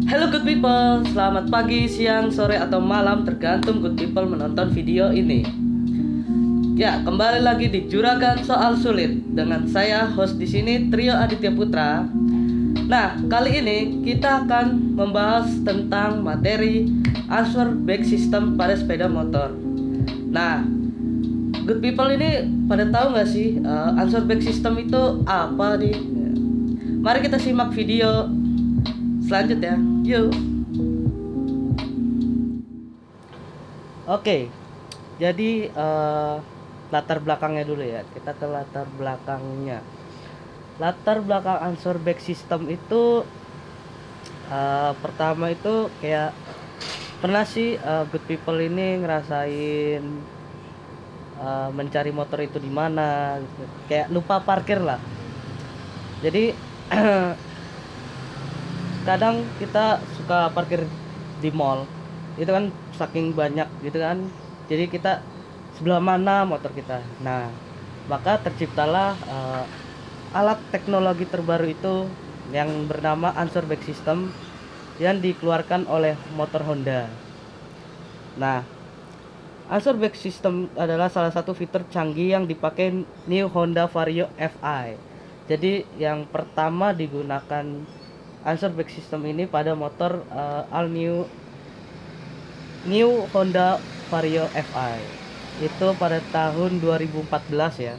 Hello good people, selamat pagi, siang, sore, atau malam tergantung good people menonton video ini. Ya, kembali lagi di Juragan Soal Sulit dengan saya host di sini Trio Aditya Putra. Nah, kali ini kita akan membahas tentang materi answer back system pada sepeda motor. Nah, good people ini pada tahu nggak sih answer back system itu apa nih? Mari kita simak video selanjutnya. Yuk. Oke, jadi latar belakangnya dulu ya. Kita ke latar belakangnya. Latar belakang answer back system itu pertama itu kayak pernah sih good people ini ngerasain mencari motor itu di mana, gitu. Kayak lupa parkir lah. Jadi kadang kita suka parkir di mall itu kan saking banyak gitu kan, jadi kita sebelah mana motor kita. Nah, maka terciptalah alat teknologi terbaru itu yang bernama answer back system yang dikeluarkan oleh motor Honda. Nah, answer back system adalah salah satu fitur canggih yang dipakai New Honda Vario FI. Jadi yang pertama digunakan answer back system ini pada motor all new Honda Vario FI itu pada tahun 2014 ya.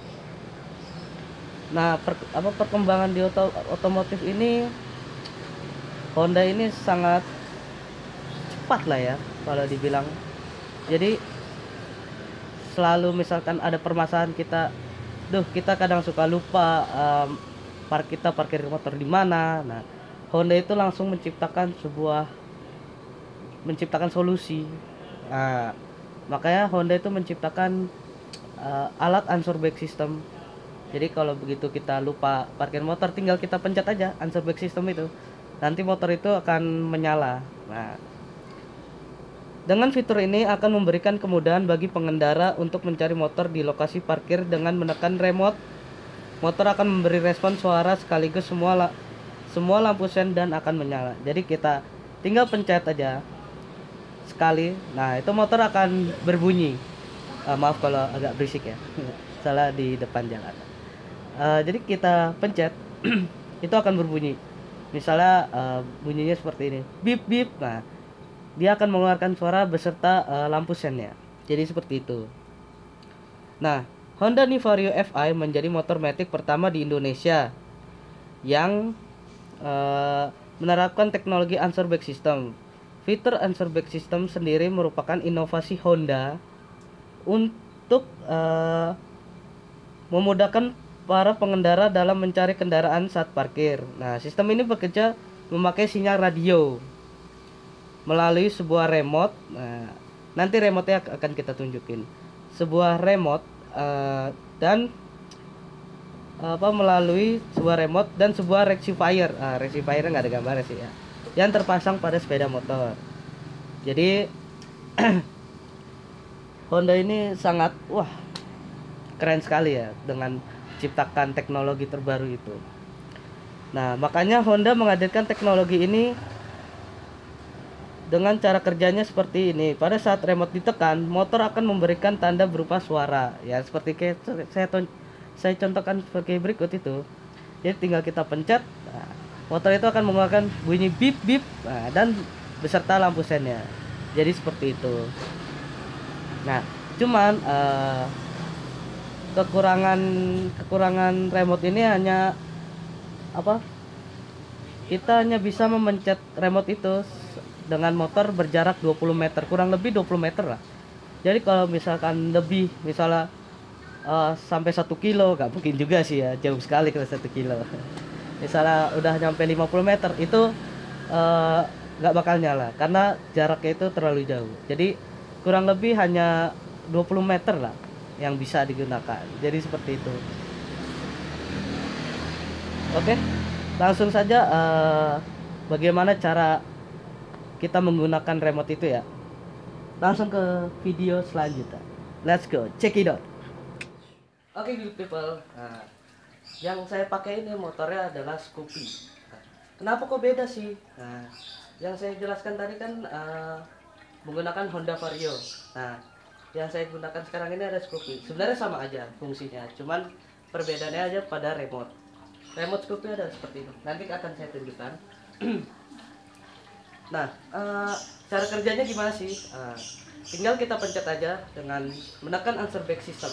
Nah, perkembangan di otomotif ini, Honda ini sangat cepat lah ya kalau dibilang. Jadi selalu misalkan ada permasalahan kita kadang suka lupa parkir motor di mana. Nah, Honda itu langsung menciptakan solusi. Nah, makanya Honda itu menciptakan alat answer back system. Jadi kalau begitu kita lupa parkir motor, tinggal kita pencet aja answer back system itu. Nanti motor itu akan menyala. Nah, dengan fitur ini akan memberikan kemudahan bagi pengendara untuk mencari motor di lokasi parkir dengan menekan remote. Motor akan memberi respon suara sekaligus semua lampu sen dan akan menyala. Jadi kita tinggal pencet aja sekali. Nah, itu motor akan berbunyi. Maaf kalau agak berisik ya. Salah di depan jalan. Jadi kita pencet itu akan berbunyi. Misalnya bunyinya seperti ini. Bip bip. Nah, dia akan mengeluarkan suara beserta lampu sennya. Jadi seperti itu. Nah, Honda New Vario FI menjadi motor matic pertama di Indonesia yang menerapkan teknologi answer back system. Fitur answer back system sendiri merupakan inovasi Honda untuk memudahkan para pengendara dalam mencari kendaraan saat parkir. Nah, sistem ini bekerja memakai sinyal radio melalui sebuah remote. Nah, nanti remote-nya akan kita tunjukin. Sebuah remote dan melalui sebuah remote dan sebuah rectifier. Rectifier nggak ada gambarnya sih ya, yang terpasang pada sepeda motor. Jadi Honda ini sangat keren sekali ya dengan ciptakan teknologi terbaru itu. Nah, makanya Honda menghadirkan teknologi ini dengan cara kerjanya seperti ini. Pada saat remote ditekan, motor akan memberikan tanda berupa suara ya, seperti kayak saya contohkan sebagai berikut itu. Jadi tinggal kita pencet, nah, motor itu akan mengeluarkan bunyi bip bip, nah, dan beserta lampu sennya. Jadi seperti itu. Nah, cuman kekurangan remote ini hanya kita hanya bisa memencet remote itu dengan motor berjarak 20 meter, kurang lebih 20 meter lah. Jadi kalau misalkan lebih, misalnya sampai 1 kilo, gak mungkin juga sih ya, jauh sekali kalau 1 kilo. Misalnya udah nyampe 50 meter, itu gak bakal nyala, karena jaraknya itu terlalu jauh. Jadi kurang lebih hanya 20 meter lah yang bisa digunakan. Jadi seperti itu. Oke, langsung saja bagaimana cara kita menggunakan remote itu ya. Langsung ke video selanjutnya. Let's go, check it out. Oke, good people. Nah, yang saya pakai ini motornya adalah Scoopy. Kenapa kok beda sih? Nah, yang saya jelaskan tadi kan menggunakan Honda Vario. Nah, yang saya gunakan sekarang ini ada Scoopy. Sebenarnya sama aja fungsinya, cuman perbedaannya aja pada remote. Remote Scoopy ada seperti ini. Nanti akan saya tunjukkan. Nah, cara kerjanya gimana sih? Tinggal kita pencet aja dengan menekan answer back system.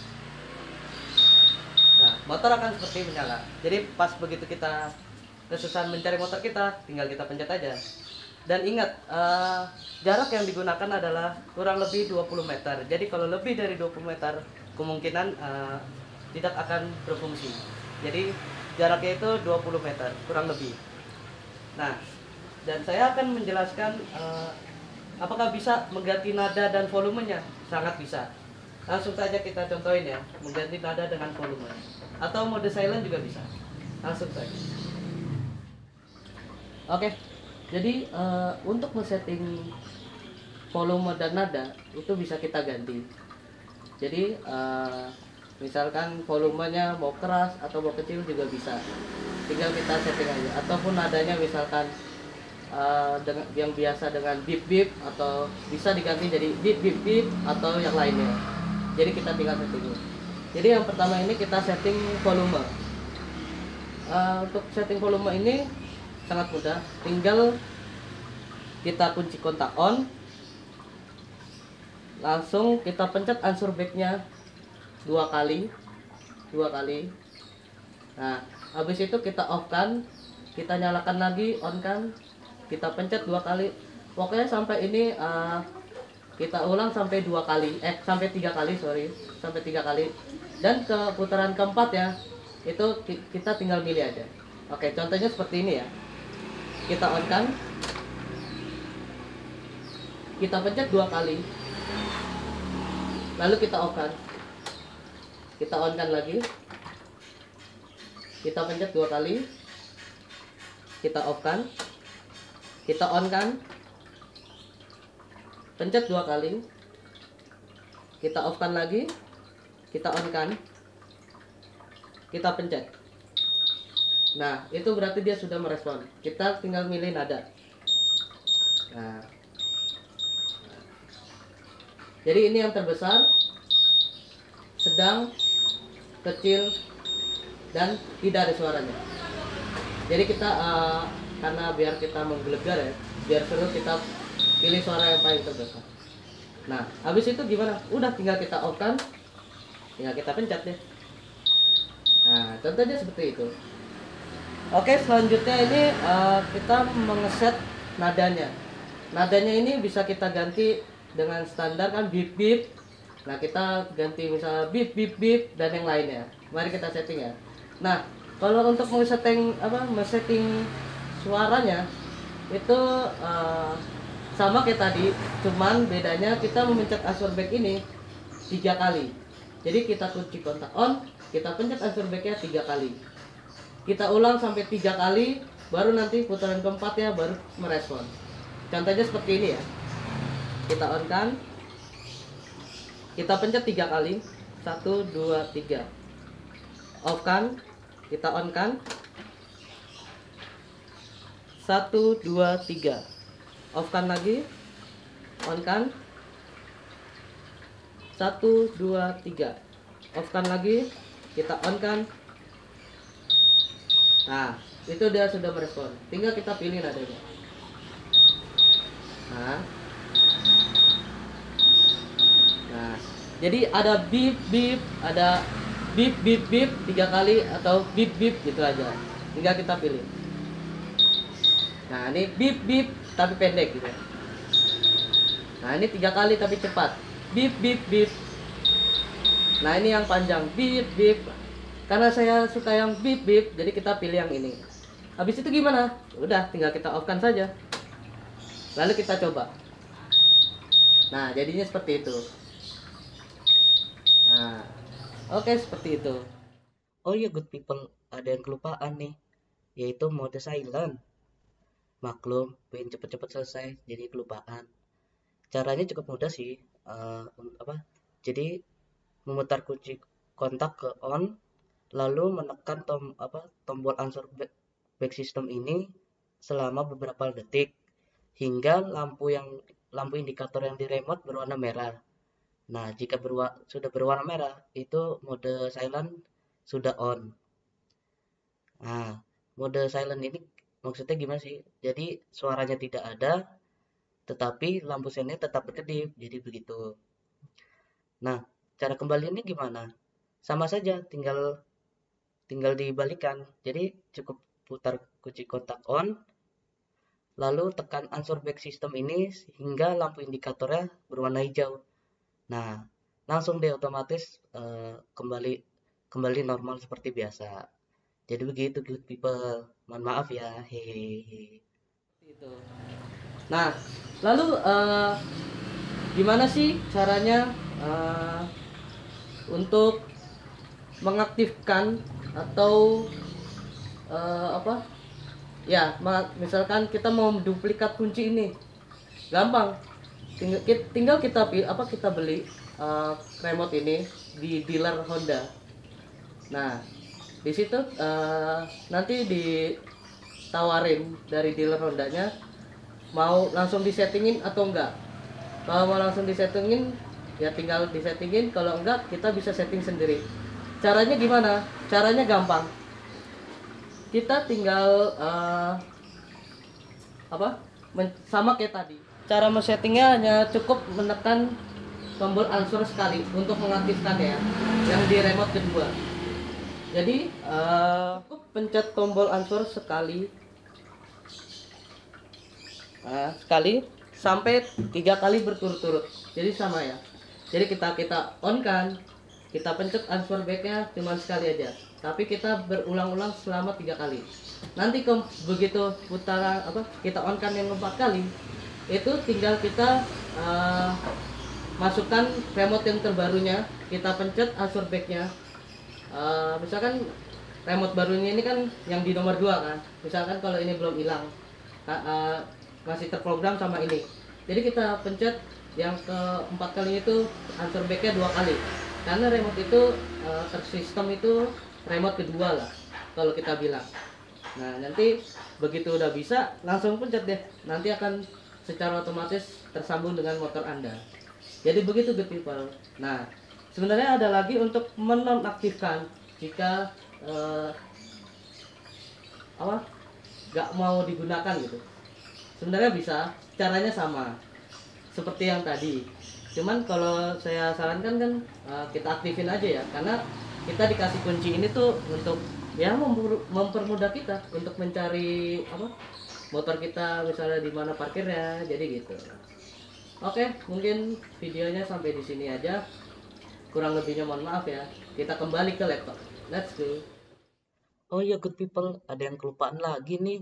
Nah, motor akan seperti menyala. Jadi pas begitu kita kesusahan mencari motor kita, tinggal kita pencet aja. Dan ingat, jarak yang digunakan adalah kurang lebih 20 meter. Jadi kalau lebih dari 20 meter, kemungkinan tidak akan berfungsi. Jadi jaraknya itu 20 meter, kurang lebih. Nah, dan saya akan menjelaskan apakah bisa mengganti nada dan volumenya. Sangat bisa. Langsung saja kita contohin ya, mengganti nada dengan volume. Atau mode silent juga bisa. Langsung saja. Oke, jadi untuk men-setting volume dan nada itu bisa kita ganti. Jadi misalkan volumenya mau keras atau mau kecil juga bisa. Tinggal kita setting aja. Ataupun nadanya misalkan dengan yang biasa dengan bip bip atau bisa diganti jadi bip bip bip atau yang lainnya. Jadi kita tinggal setting. Jadi yang pertama ini kita setting volume. Untuk setting volume ini sangat mudah, tinggal kita kunci kontak on, langsung kita pencet answer backnya dua kali. Nah, habis itu kita off kan, kita nyalakan lagi, on kan, kita pencet dua kali. Pokoknya sampai ini kita ulang sampai sampai tiga kali. Dan ke putaran keempat ya, itu kita tinggal milih aja. Oke, contohnya seperti ini ya. Kita on kan, kita pencet dua kali, lalu kita off kan, kita on kan lagi, kita pencet dua kali, kita off kan, kita on kan, pencet dua kali, kita off kan lagi, kita on kan, kita pencet. Nah, itu berarti dia sudah merespon. Kita tinggal milih nada. Nah, jadi ini yang terbesar, sedang, kecil, dan tidak ada suaranya. Jadi kita karena biar kita menggelegar ya, biar seru, kita pilih suara yang paling terbesar. Nah, habis itu gimana? Udah tinggal kita off kan, tinggal kita pencet deh. Nah, contohnya seperti itu. Oke, selanjutnya ini kita mengeset nadanya. Nadanya ini bisa kita ganti dengan standar kan, bip bip. Nah, kita ganti misalnya bip bip bip dan yang lainnya. Mari kita setting ya. Nah, kalau untuk men-setting suaranya itu sama kayak tadi, cuman bedanya kita memencet answer back ini 3 kali. Jadi kita kunci kontak on, kita pencet answer backnya 3 kali. Kita ulang sampai 3 kali, baru nanti putaran keempat ya baru merespon. Contohnya seperti ini ya. Kita on kan, kita pencet 3 kali, 1, 2, 3. Off kan, kita on kan, 1, 2, 3. Off kan lagi, on kan, 1, 2, 3. Off kan lagi, kita on kan. Nah, itu dia sudah merespon. Tinggal kita pilih nadanya. Nah, jadi ada bip bip, ada bip bip bip 3 kali atau bip bip gitu aja. Tinggal kita pilih. Nah, ini bip bip tapi pendek gitu. Nah, ini 3 kali tapi cepat. Bip bip bip. Nah, ini yang panjang, bip bip. Karena saya suka yang bip bip, jadi kita pilih yang ini. Habis itu gimana? Udah, tinggal kita off kan saja. Lalu kita coba. Nah, jadinya seperti itu. Nah, oke, seperti itu. Oh iya, good people, ada yang kelupaan nih, yaitu mode silent. Maklum, pengen cepet-cepet selesai, jadi kelupaan. Caranya cukup mudah sih. Jadi memutar kunci kontak ke on, lalu menekan tombol answer back system ini selama beberapa detik hingga lampu indikator yang di remote berwarna merah. Nah, jika sudah berwarna merah, itu mode silent sudah on. Nah, mode silent ini maksudnya gimana sih? Jadi suaranya tidak ada, tetapi lampu sennya tetap berkedip. Jadi begitu. Nah, cara kembaliannya gimana? Sama saja, tinggal tinggal dibalikan. Jadi cukup putar kunci kotak on, lalu tekan unsure back system ini hingga lampu indikatornya berwarna hijau. Nah, langsung deh otomatis kembali kembali normal seperti biasa. Jadi begitu good people. Mohon maaf ya. Hehehe. Itu. Nah, lalu gimana sih caranya untuk mengaktifkan atau apa? Ya, misalkan kita mau duplikat kunci ini, gampang. Tinggal kita beli remote ini di dealer Honda. Nah, di situ nanti ditawarin dari dealer Hondanya mau langsung disettingin atau enggak. Kalau mau langsung disettingin ya tinggal disettingin, kalau enggak kita bisa setting sendiri. Caranya gimana? Caranya gampang. Kita tinggal sama kayak tadi. Cara men-settingnya hanya cukup menekan tombol unsure sekali untuk mengaktifkan ya, yang di remote kedua. Jadi cukup pencet tombol unsure sekali, sampai 3 kali berturut-turut. Jadi sama ya. Jadi kita on kan, kita pencet unsure backnya cuma sekali aja, tapi kita berulang-ulang selama 3 kali. Nanti begitu putaran kita on kan yang 4 kali, itu tinggal kita masukkan remote yang terbarunya, kita pencet unsure backnya. Misalkan remote barunya ini kan yang di nomor 2 kan, misalkan kalau ini belum hilang, masih terprogram sama ini, jadi kita pencet yang keempat kali itu unsure backnya 2 kali, karena remote itu tersistem itu remote kedua lah kalau kita bilang. Nah, nanti begitu udah bisa langsung pencet deh, nanti akan secara otomatis tersambung dengan motor Anda. Jadi begitu good people. Nah, sebenarnya ada lagi untuk menonaktifkan jika nggak mau digunakan gitu. Sebenarnya bisa, caranya sama seperti yang tadi. Cuman kalau saya sarankan kan kita aktifin aja ya, karena kita dikasih kunci ini tuh untuk ya mempermudah kita untuk mencari motor kita misalnya di mana parkirnya, jadi gitu. Oke, mungkin videonya sampai di sini aja. Kurang lebihnya mohon maaf ya. Kita kembali ke laptop. Let's go. Oh iya good people, ada yang kelupaan lagi nih.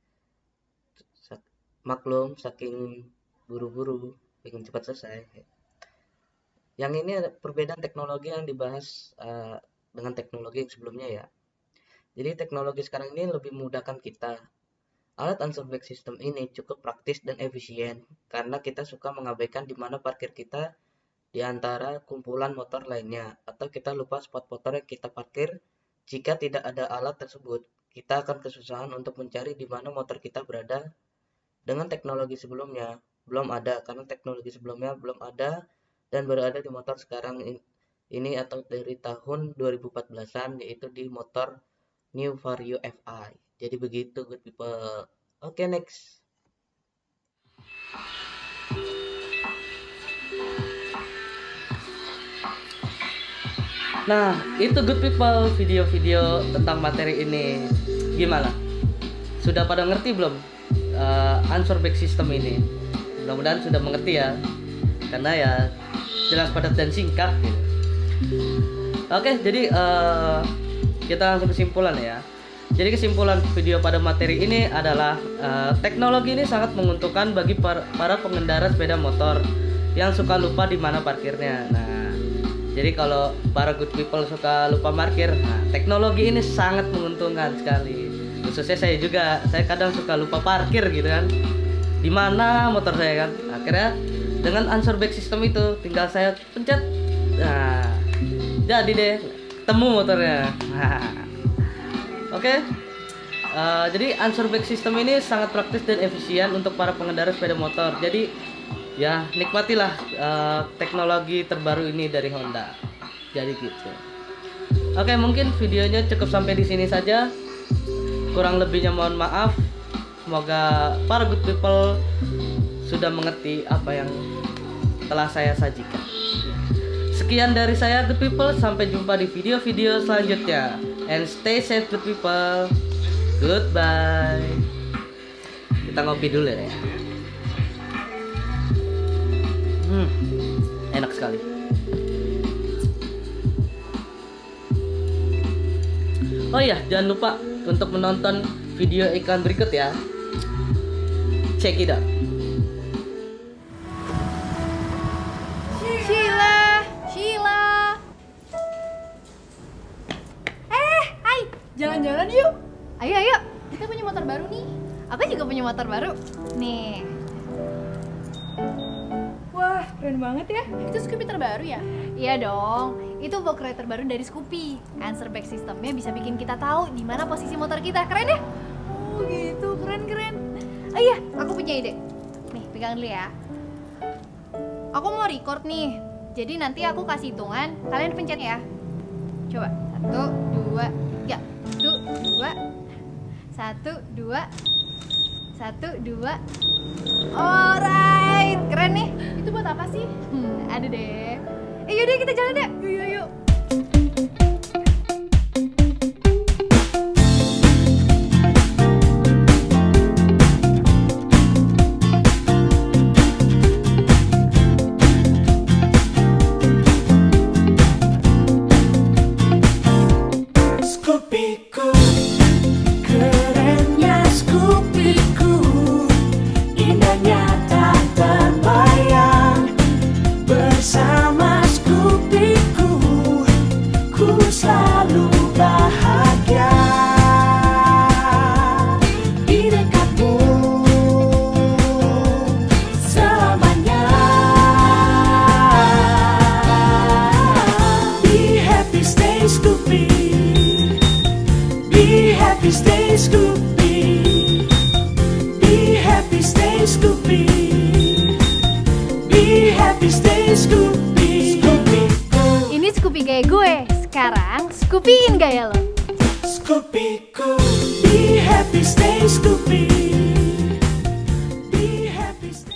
Maklum, saking buru-buru, ingin cepat selesai. Yang ini ada perbedaan teknologi yang dibahas dengan teknologi yang sebelumnya ya. Jadi teknologi sekarang ini lebih memudahkan kita. Alat unsure back system ini cukup praktis dan efisien karena kita suka mengabaikan di mana parkir kita di antara kumpulan motor lainnya, atau kita lupa spot motor yang kita parkir. Jika tidak ada alat tersebut, kita akan kesusahan untuk mencari di mana motor kita berada. Dengan teknologi sebelumnya belum ada, karena teknologi sebelumnya belum ada dan baru ada di motor sekarang ini atau dari tahun 2014-an, yaitu di motor New Vario FI. Jadi begitu good people. Oke, next. Nah, itu good people, video-video tentang materi ini. Gimana? Sudah pada ngerti belum unsure back system ini? Mudah-mudahan sudah mengerti ya, karena ya jelas, padat dan singkat gitu. Oke, jadi kita langsung kesimpulan ya. Jadi kesimpulan video pada materi ini adalah teknologi ini sangat menguntungkan bagi para pengendara sepeda motor yang suka lupa di mana parkirnya. Nah, jadi kalau para good people suka lupa parkir, nah, teknologi ini sangat menguntungkan sekali. Khususnya saya kadang suka lupa parkir gitu kan. Di mana motor saya kan? Akhirnya dengan unsure back system itu tinggal saya pencet. Nah, jadi deh temu motornya. Nah, oke. Jadi answer back system ini sangat praktis dan efisien untuk para pengendara sepeda motor. Jadi ya nikmatilah teknologi terbaru ini dari Honda. Jadi gitu. Oke, mungkin videonya cukup sampai di sini saja. Kurang lebihnya mohon maaf. Semoga para good people sudah mengerti apa yang telah saya sajikan. Sekian dari saya good people, sampai jumpa di video-video selanjutnya. And stay safe good people. Goodbye. Kita ngopi dulu ya. Enak sekali. Oh iya, jangan lupa untuk menonton video iklan berikut ya. Check it out. Sheila. Hai, jalan-jalan yuk. Ayo. Kita punya motor baru nih. Aku juga punya motor baru. Nih. Wah, keren banget ya. Itu Scoopy terbaru ya? Iya dong. Itu box terbaru dari Scoopy. Answer back sistemnya bisa bikin kita tahu di mana posisi motor kita. Keren ya? Oh gitu, keren. Oh iya, aku punya ide. Nih, pegang dulu ya. Aku mau record nih. Jadi nanti aku kasih hitungan, kalian pencet ya. Coba. 1, 2, 3. 1, 2. Alright, keren nih. Itu buat apa sih? Ada deh. Yaudah kita jalan deh. Yuk. Scoopy-Ku, kerennya Scoopy-Ku, indahnya tak terbayang. Bersama Scoopy-Ku, ku selalu bahagia. Di dekatmu selamanya. Be happy, stay Scoopy. Be happy, stay Scoopy. Be happy, stay Scoopy. Be happy, stay Scoopy. Scoopy-Ku, Ini Scoopy gaya gue. Sekarang Scoopyin gaya lo. Scoopy-Ku. Be happy, stay Scoopy. Be happy, stay.